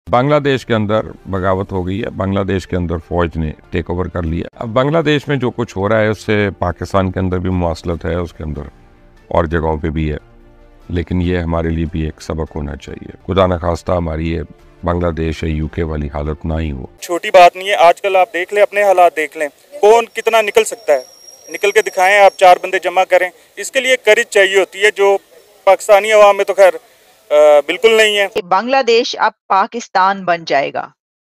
बांग्लादेश के अंदर बगावत हो गई है। बांग्लादेश के अंदर फौज ने टेक ओवर कर लिया। अब बांग्लादेश में जो कुछ हो रहा है उससे पाकिस्तान के अंदर भी मुवासलत है, उसके अंदर और जगहों पे भी है, लेकिन ये हमारे लिए भी एक सबक होना चाहिए। खुदा न खास्ता हमारी ये बांग्लादेश या यूके वाली हालत ना ही हो। छोटी बात नहीं है। आजकल आप देख लें, अपने हालात देख लें, कौन कितना निकल सकता है, निकल के दिखाएं। आप 4 बंदे जमा करें, इसके लिए करेज चाहिए होती है, जो पाकिस्तानी अवाम में तो खैर बिल्कुल नहीं है। बांग्लादेश अब पाकिस्तान बन जाएगा।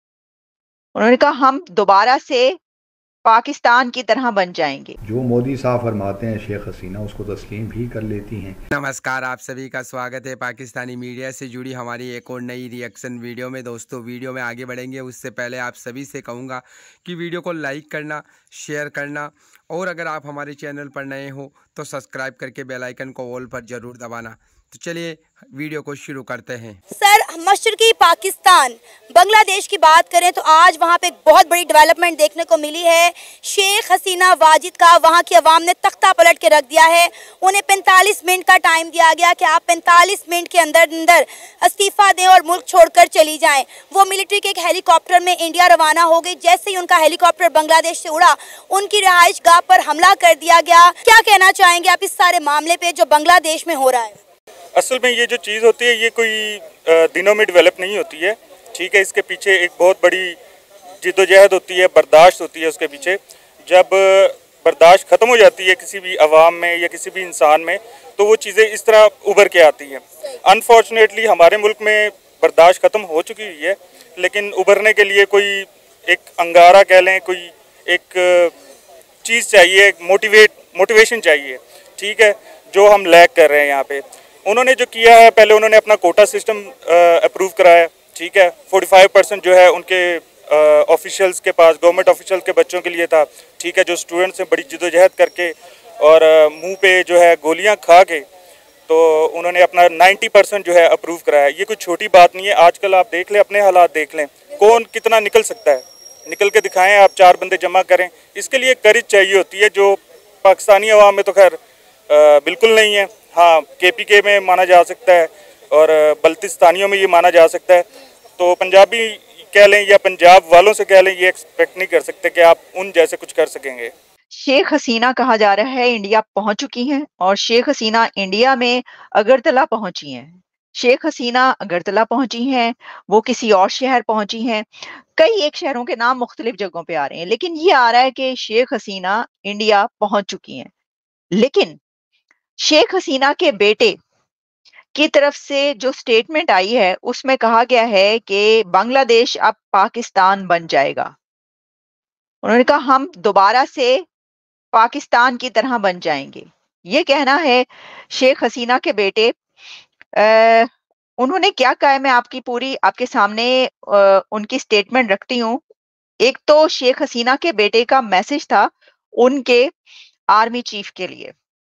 उन्होंने कहा हम दोबारा से पाकिस्तान की तरह बन जाएंगे। जो मोदी साहब फरमाते हैं शेख हसीना उसको तस्लीम भी कर लेती हैं। नमस्कार, आप सभी का स्वागत है पाकिस्तानी मीडिया से जुड़ी हमारी एक और नई रिएक्शन वीडियो में। दोस्तों, वीडियो में आगे बढ़ेंगे उससे पहले आप सभी से कहूँगा कि वीडियो को लाइक करना, शेयर करना और अगर आप हमारे चैनल पर नए हो तो सब्सक्राइब करके बेल आइकन को ऑल पर ज़रूर दबाना। तो चलिए वीडियो को शुरू करते हैं। सर, मशरकी पाकिस्तान बांग्लादेश की बात करें तो आज वहाँ पे एक बहुत बड़ी डेवलपमेंट देखने को मिली है। शेख हसीना वाजिद का वहाँ की आवाम ने तख्ता पलट के रख दिया है। उन्हें 45 मिनट का टाइम दिया गया कि आप 45 मिनट के अंदर अंदर इस्तीफा दें और मुल्क छोड़कर चली जाएं। वो मिलिट्री के एक हेलीकॉप्टर में इंडिया रवाना हो गई। जैसे ही उनका हेलीकॉप्टर बांग्लादेश से उड़ा, उनकी रिहाइश गाह पर हमला कर दिया गया। क्या कहना चाहेंगे आप इस सारे मामले पे जो बांग्लादेश में हो रहा है? असल में ये जो चीज़ होती है ये कोई दिनों में डेवलप नहीं होती है, ठीक है। इसके पीछे एक बहुत बड़ी जिद्दोजहद होती है, बर्दाश्त होती है उसके पीछे। जब बर्दाश्त ख़त्म हो जाती है किसी भी अवाम में या किसी भी इंसान में, तो वो चीज़ें इस तरह उभर के आती हैं। अनफॉर्चुनेटली हमारे मुल्क में बर्दाश्त ख़त्म हो चुकी हुई है, लेकिन उभरने के लिए कोई एक अंगारा कह लें, कोई एक चीज़ चाहिए, मोटिवेशन चाहिए, ठीक है, जो हम लैक कर रहे हैं यहाँ पे। उन्होंने जो किया है, पहले उन्होंने अपना कोटा सिस्टम अप्रूव कराया, ठीक है। 45% जो है उनके ऑफिशियल्स के पास, गवर्नमेंट ऑफिशियल के बच्चों के लिए था, ठीक है, जो स्टूडेंट्स हैं बड़ी जिद्दोजहद करके और मुंह पे जो है गोलियां खा के, तो उन्होंने अपना 90% जो है अप्रूव कराया। ये कोई छोटी बात नहीं है। आजकल आप देख लें, अपने हालात देख लें, कौन कितना निकल सकता है, निकल के दिखाएँ। आप 4 बंदे जमा करें, इसके लिए करेज चाहिए होती है, जो पाकिस्तानी अवाम में तो खैर बिल्कुल नहीं है। हाँ, केपीके में माना जा सकता है और बल्तिस्तानियों में ये माना जा सकता है। तो पंजाबी कह लें या पंजाब वालों से कह लें, ये एक्सपेक्ट नहीं कर सकते कि आप उन जैसे कुछ कर सकेंगे। शेख हसीना कहा जा रहा है इंडिया पहुंच चुकी हैं और शेख हसीना इंडिया में अगरतला पहुंची हैं। शेख हसीना अगरतला पहुंची हैं, वो किसी और शहर पहुंची हैं। कई एक शहरों के नाम मुख्तलिफ जगहों पे आ रहे हैं, लेकिन ये आ रहा है कि शेख हसीना इंडिया पहुंच चुकी हैं। लेकिन शेख हसीना के बेटे की तरफ से जो स्टेटमेंट आई है उसमें कहा गया है कि बांग्लादेश अब पाकिस्तान बन जाएगा। उन्होंने कहा हम दोबारा से पाकिस्तान की तरह बन जाएंगे। ये कहना है शेख हसीना के बेटे। उन्होंने क्या कहा है, मैं आपकी पूरी आपके सामने उनकी स्टेटमेंट रखती हूँ। एक तो शेख हसीना के बेटे का मैसेज था उनके आर्मी चीफ के लिए।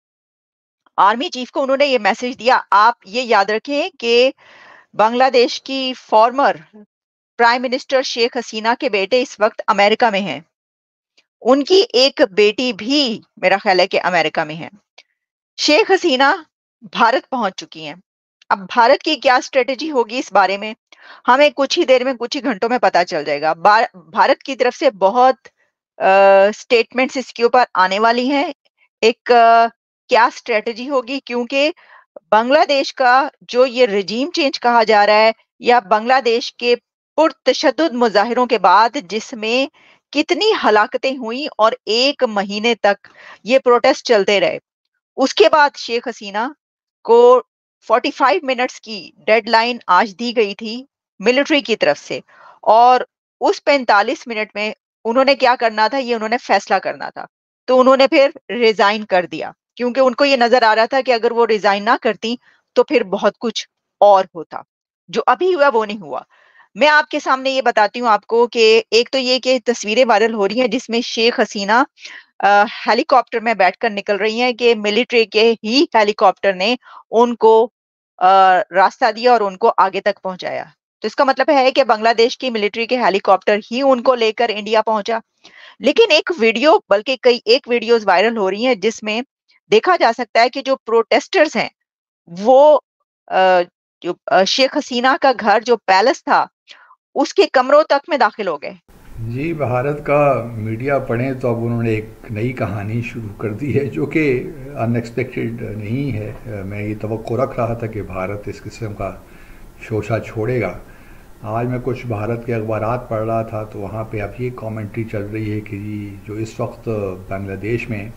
आर्मी चीफ को उन्होंने ये मैसेज दिया, आप ये याद रखें कि बांग्लादेश की former prime minister Sheikh Hasina के बेटे इस वक्त अमेरिका में हैं। उनकी एक बेटी भी मेरा ख्याल है कि अमेरिका में है। शेख हसीना भारत पहुंच चुकी हैं। अब भारत की क्या स्ट्रेटेजी होगी इस बारे में हमें कुछ ही देर में, कुछ ही घंटों में पता चल जाएगा। भारत की तरफ से बहुत स्टेटमेंट्स इसके ऊपर आने वाली हैं। एक क्या स्ट्रेटजी होगी, क्योंकि बांग्लादेश का जो ये रजीम चेंज कहा जा रहा है, या बांग्लादेश के पुरतशद्दुद मुजाहिरों के बाद जिसमें कितनी हलाकतें हुई और 1 महीने तक ये प्रोटेस्ट चलते रहे, उसके बाद शेख हसीना को 45 मिनट्स की डेडलाइन आज दी गई थी मिलिट्री की तरफ से, और उस 45 मिनट में उन्होंने क्या करना था, ये उन्होंने फैसला करना था। तो उन्होंने फिर रिजाइन कर दिया, क्योंकि उनको ये नजर आ रहा था कि अगर वो रिजाइन ना करती तो फिर बहुत कुछ और होता। जो अभी हुआ वो नहीं हुआ। मैं आपके सामने ये बताती हूँ आपको कि एक तो ये कि तस्वीरें वायरल हो रही हैं जिसमें शेख हसीना हेलीकॉप्टर में बैठकर निकल रही हैं कि मिलिट्री के ही हेलीकॉप्टर ने उनको रास्ता दिया और उनको आगे तक पहुंचाया। तो इसका मतलब है कि बांग्लादेश की मिलिट्री के हेलीकॉप्टर ही उनको लेकर इंडिया पहुंचा। लेकिन एक वीडियो, बल्कि कई एक वीडियोस वायरल हो रही हैं जिसमें देखा जा सकता है कि जो प्रोटेस्टर्स हैं वो जो शेख हसीना का घर, जो पैलेस था, उसके कमरों तक में दाखिल हो गए। जी, भारत का मीडिया पढ़ें तो अब उन्होंने एक नई कहानी शुरू कर दी है जो कि अनएक्सपेक्टेड नहीं है। मैं ये तवक्को रख रहा था कि भारत इस किस्म का शोशा छोड़ेगा। आज मैं कुछ भारत के अखबारात पढ़ रहा था तो वहाँ पे अब ये कमेंट्री चल रही है कि जी जो इस वक्त बांग्लादेश में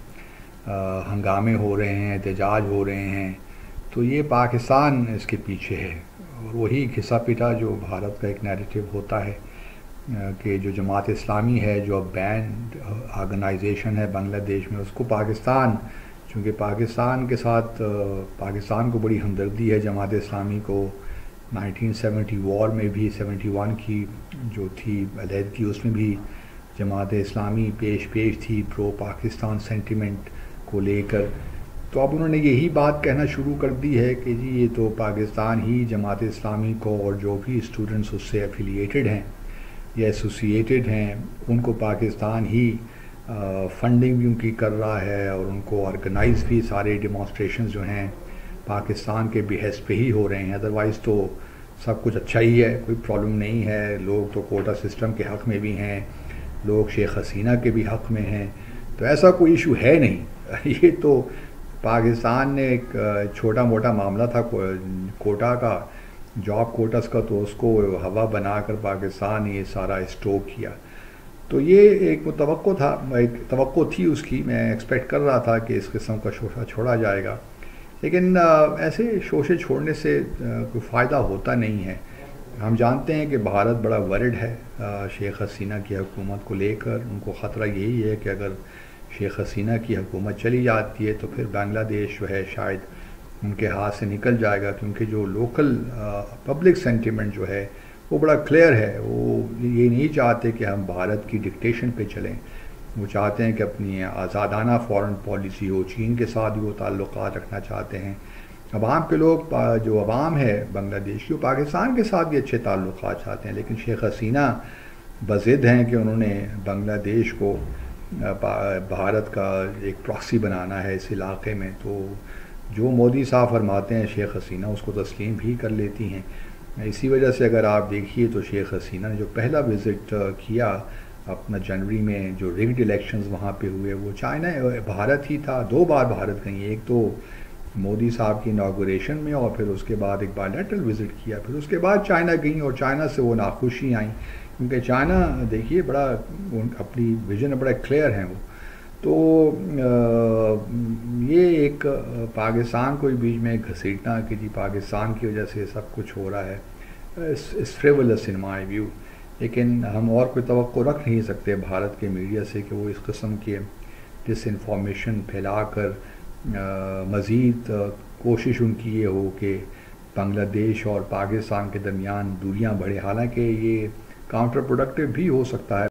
हंगामे हो रहे हैं, एहतजाज हो रहे हैं, तो ये पाकिस्तान इसके पीछे है। और वही घिसा पिटा जो भारत का एक नैरेटिव होता है कि जो जमात इस्लामी है, जो अब बैंड ऑर्गेनाइजेशन है बांग्लादेश में, उसको पाकिस्तान, चूँकि पाकिस्तान के साथ पाकिस्तान को बड़ी हमदर्दी है जमात इस्लामी को। 1970 वॉर में भी 71 की जो थी अलहदगी, उसमें भी जमात इस्लामी पेश थी प्रो पाकिस्तान सेंटिमेंट को लेकर। तो अब उन्होंने यही बात कहना शुरू कर दी है कि जी ये तो पाकिस्तान ही जमात इस्लामी को और जो भी स्टूडेंट्स उससे एफिलिएटेड हैं या एसोसिएटेड हैं उनको पाकिस्तान ही फंडिंग भी उनकी कर रहा है और उनको ऑर्गेनाइज भी सारे डेमोन्स्ट्रेशंस जो हैं पाकिस्तान के बिहेस्ट पे ही हो रहे हैं। अदरवाइज़ तो सब कुछ अच्छा ही है, कोई प्रॉब्लम नहीं है। लोग तो कोटा सिस्टम के हक़ में भी हैं, लोग शेख हसीना के भी हक़ में हैं, तो ऐसा कोई इशू है नहीं। ये तो पाकिस्तान ने एक छोटा मोटा मामला था कोटा का, जॉब कोटस का, तो उसको हवा बनाकर पाकिस्तान ने ये सारा स्टॉप किया। तो ये एक तवक्को था, एक तवक्को थी उसकी। मैं एक्सपेक्ट कर रहा था कि इस किस्म का शोशा छोड़ा जाएगा, लेकिन ऐसे शोशे छोड़ने से कोई फ़ायदा होता नहीं है। हम जानते हैं कि भारत बड़ा वरिड है शेख हसीना की हुकूमत को लेकर। उनको ख़तरा यही है कि अगर शेख हसीना की हुकूमत चली जाती है तो फिर बांग्लादेश जो है शायद उनके हाथ से निकल जाएगा, क्योंकि जो लोकल पब्लिक सेंटिमेंट जो है वो बड़ा क्लियर है। वो ये नहीं चाहते कि हम भारत की डिक्टेशन पे चलें, वो चाहते हैं कि अपनी आज़ादाना फ़ॉरेन पॉलिसी हो, चीन के साथ भी वो ताल्लुक़ात रखना चाहते हैं। अवाम के लोग, जो अवाम है बांग्लादेश की, वो पाकिस्तान के साथ भी अच्छे ताल्लुक़ात चाहते हैं, लेकिन शेख हसीना बज़िद हैं कि उन्होंने बांग्लादेश को भारत का एक प्रॉक्सी बनाना है इस इलाक़े में। तो जो मोदी साहब फरमाते हैं शेख हसीना उसको तस्लीम भी कर लेती हैं। इसी वजह से अगर आप देखिए तो शेख हसीना ने जो पहला विज़िट किया अपना जनवरी में, जो रिग्ड इलेक्शंस वहाँ पे हुए, वो चाइना भारत ही था। 2 बार भारत गई, एक तो मोदी साहब की इनागुरेशन में और फिर उसके बाद एक बायलैटरल विज़िट किया, फिर उसके बाद चाइना गई और चाइना से वो नाखुश ही आई, क्योंकि चाइना देखिए बड़ा अपनी विजन बड़ा क्लियर है वो। तो ये एक पाकिस्तान को बीच में घसीटना कि जी पाकिस्तान की वजह से सब कुछ हो रहा है, इस फ्रिवलस इन माय व्यू। लेकिन हम और कोई तवक्को रख नहीं सकते भारत के मीडिया से कि वो इस किस्म के डिसइंफॉर्मेशन फैलाकर मज़ीद कोशिश उनकी ये हो कि बांग्लादेश और पाकिस्तान के दरमियान दूरियां बढ़े। हालांकि ये काउंटर प्रोडक्टिव भी हो सकता है।